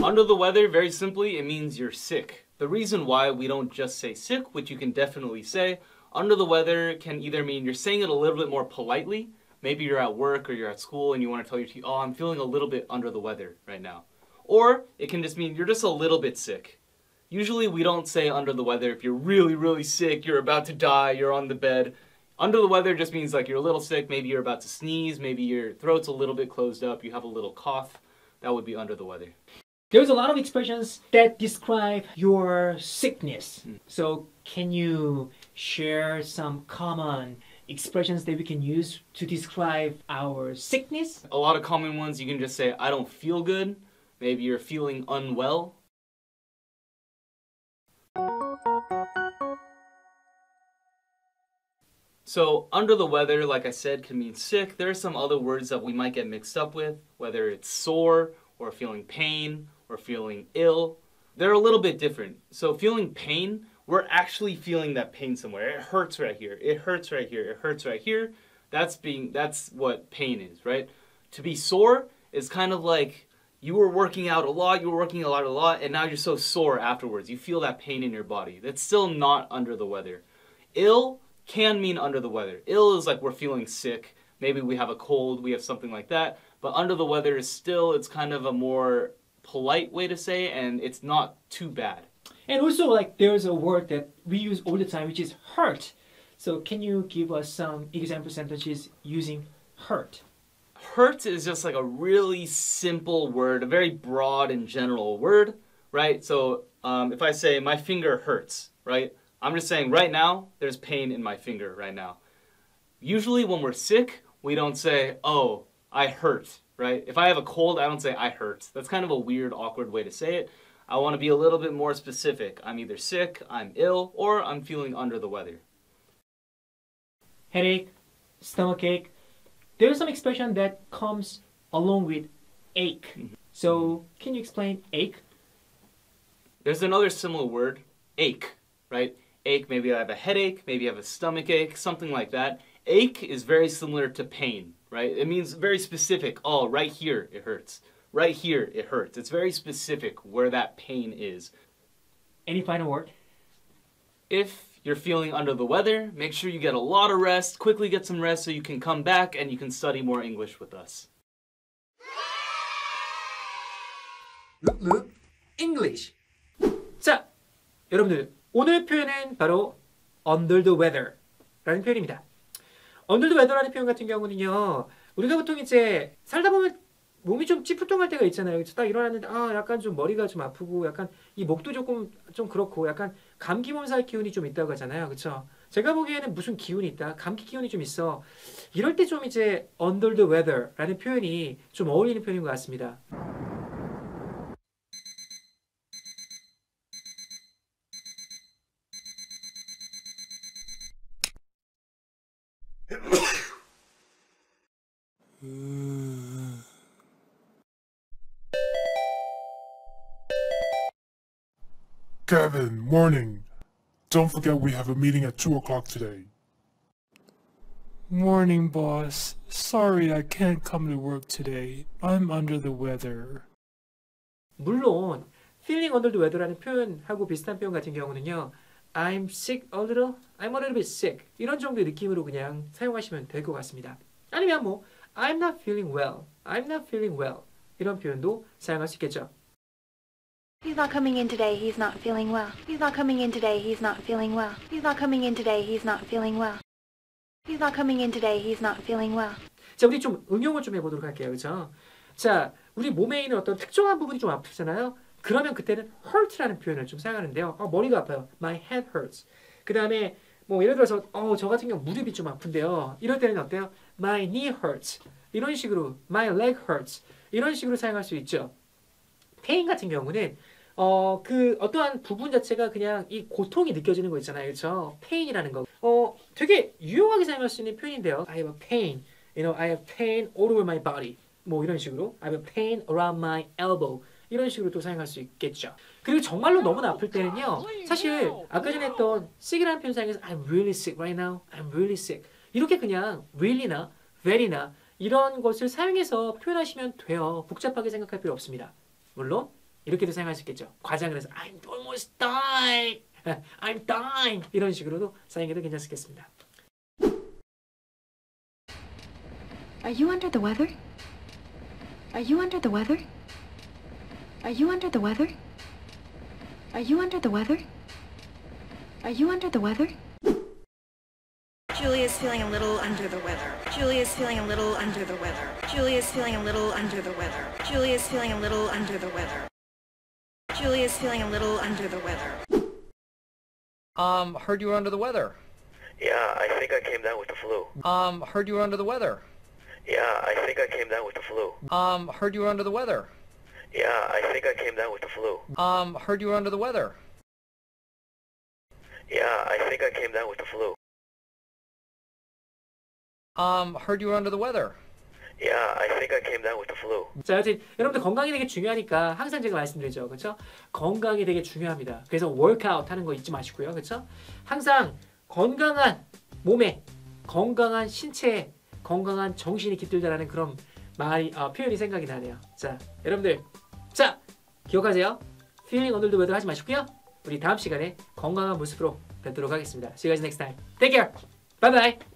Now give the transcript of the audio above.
Under the weather, very simply, it means you're sick. The reason why we don't just say sick, which you can definitely say, under the weather can either mean you're saying it a little bit more politely. Maybe you're at work or you're at school and you want to tell your team, oh, I'm feeling a little bit under the weather right now. Or it can just mean you're just a little bit sick. Usually we don't say under the weather if you're really, really sick, you're about to die, you're on the bed. Under the weather just means like you're a little sick, maybe you're about to sneeze, maybe your throat's a little bit closed up, you have a little cough. That would be under the weather. There's a lot of expressions that describe your sickness. So can you share some common expressions that we can use to describe our sickness? A lot of common ones, you can just say, I don't feel good. Maybe you're feeling unwell. So under the weather, like I said, can mean sick. There are some other words that we might get mixed up with, whether it's sore or feeling pain or feeling ill. They're a little bit different. So feeling pain, we're actually feeling that pain somewhere. It hurts right here. It hurts right here. It hurts right here. That's what pain is, right? To be sore is kind of like you were working out a lot, and now you're so sore afterwards. You feel that pain in your body. That's still not under the weather. Ill can mean under the weather. Ill is like we're feeling sick. Maybe we have a cold, we have something like that. But under the weather is still, it's kind of a more polite way to say it, and it's not too bad. And also, like, there's a word that we use all the time, which is hurt. So can you give us some example sentences using hurt? Hurt is just like a really simple word, a very broad and general word, right? So if I say my finger hurts, right? I'm just saying right now, there's pain in my finger right now. Usually when we're sick, we don't say, oh, I hurt, right? If I have a cold, I don't say I hurt. That's kind of a weird, awkward way to say it. I want to be a little bit more specific. I'm either sick, I'm ill, or I'm feeling under the weather. Headache, stomachache. There's some expression that comes along with ache. So can you explain ache? There's another similar word, ache, right? Ache, maybe I have a headache, maybe I have a stomach ache, something like that. Ache is very similar to pain, right? It means very specific. Oh, right here it hurts. Right here it hurts. It's very specific where that pain is. Any final word? If you're feeling under the weather, make sure you get a lot of rest, quickly get some rest so you can come back and you can study more English with us. Look, English. 자, 여러분들 오늘 표현은 바로 under the weather 라는 표현입니다. under the weather라는 표현 같은 경우는요, 우리가 보통 이제 살다 보면 몸이 좀 찌뿌둥할 때가 있잖아요. 그래서 딱 일어났는데 약간 좀 머리가 좀 아프고 약간 이 목도 좀 그렇고 약간 감기 몸살 기운이 좀 있다고 하잖아요. 그렇죠? 제가 보기에는 무슨 기운이 있다. 감기 기운이 좀 있어. 이럴 때 좀 이제 under the weather라는 표현이 좀 어울리는 표현인 것 같습니다. Kevin, morning. Don't forget we have a meeting at 2 o'clock today. Morning, boss. Sorry I can't come to work today. I'm under the weather. 물론 feeling under the weather라는 표현하고 비슷한 표현 같은 경우는요. I'm sick a little, I'm a little bit sick. 이런 정도의 느낌으로 그냥 사용하시면 될 것 같습니다. 아니면 뭐 I'm not feeling well, I'm not feeling well. 이런 표현도 사용할 수 있겠죠. He's not coming in today, he's not feeling well. He's not coming in today, he's not feeling well. He's not coming in today, he's not feeling well. He's not coming in today, he's not feeling well. 자, 우리 좀 응용을 좀 해보도록 할게요. 그렇죠? 자, 우리 몸에 있는 어떤 특정한 부분이 좀 아프잖아요. 그러면 그때는 hurt라는 표현을 좀 사용하는데요. 머리가 아파요. My head hurts. 그 다음에 뭐 예를 들어서 저 같은 경우 무릎이 좀 아픈데요. 이럴 때는 어때요? My knee hurts. 이런 식으로 my leg hurts. 이런 식으로 사용할 수 있죠. pain 같은 경우는 그 어떠한 부분 자체가 그냥 이 고통이 느껴지는 거 있잖아요. 그렇죠? pain이라는 거. 되게 유용하게 사용할 수 있는 표현인데요. I have a pain. You know, I have pain all over my body. 뭐 이런 식으로. I have a pain around my elbow. 이런 식으로 또 사용할 수 있겠죠. 그리고 정말로 너무나 아플 때는요. 사실 아까 전에 했던 sick이라는 표현 사용해서 I'm really sick right now. I'm really sick. 이렇게 그냥 really나 very나 이런 것을 사용해서 표현하시면 돼요. 복잡하게 생각할 필요 없습니다. 물론 이렇게도 사용할 수 있겠죠. 과장을 해서 I'm almost dying, I'm dying 이런 식으로도 사용해도 괜찮겠습니다. Are you under the weather? Are you under the weather? Are you under the weather? Are you under the weather? Are you under the weather? Julie is feeling a little under the weather. Julie is feeling a little under the weather. Julie is feeling a little under the weather. Julie is feeling a little under the weather. Julie is feeling a little under the weather. Heard you were under the weather. Yeah, I think I came down with the flu. Heard you were under the weather. Yeah, I think I came down with the flu. Heard you were under the weather. Yeah, I think I came down with the flu. Heard you were under the weather. Yeah, I think I came down with the flu. Heard you were under the weather. Yeah, I think I came down with the flu. 자, 여튼 여러분들 건강이 되게 중요하니까 항상 제가 말씀드리죠. 그렇죠? 건강이 되게 중요합니다. 그래서 워크아웃 하는 거 잊지 마시고요. 그렇죠? 항상 건강한 몸에 건강한 신체에 건강한 정신이 깃들다라는 그런 말이 표현이 생각이 나네요. 자, 여러분들 자, 기억하세요. feeling under the weather 하지 마시고요. 우리 다음 시간에 건강한 모습으로 뵙도록 하겠습니다. See you guys next time. Take care. Bye bye.